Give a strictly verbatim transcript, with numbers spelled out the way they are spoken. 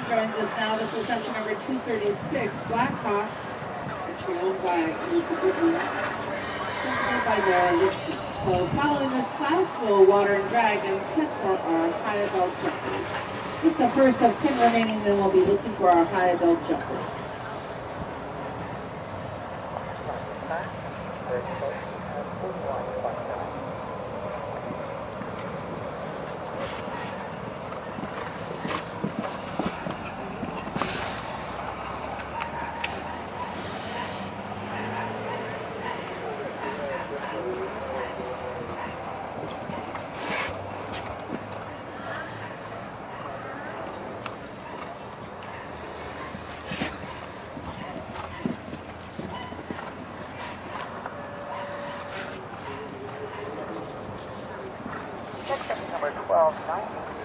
joins us now. This is section number two thirty-six, Blackhawk, actually owned by ridden, by Noa Leibson. So following this class, we'll water and drag and set for our high adult jumpers. This is the first of ten remaining, then we'll be looking for our high adult jumpers. Number twelve, nine.